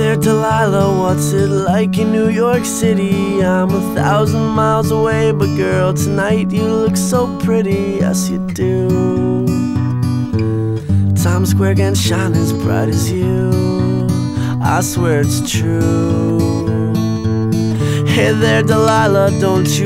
there, Delilah, what's it like in New York City? I'm 1,000 miles away, but girl, tonight you look so pretty, yes you do. Times Square can shine as bright as you, I swear it's true. Hey there, Delilah, don't you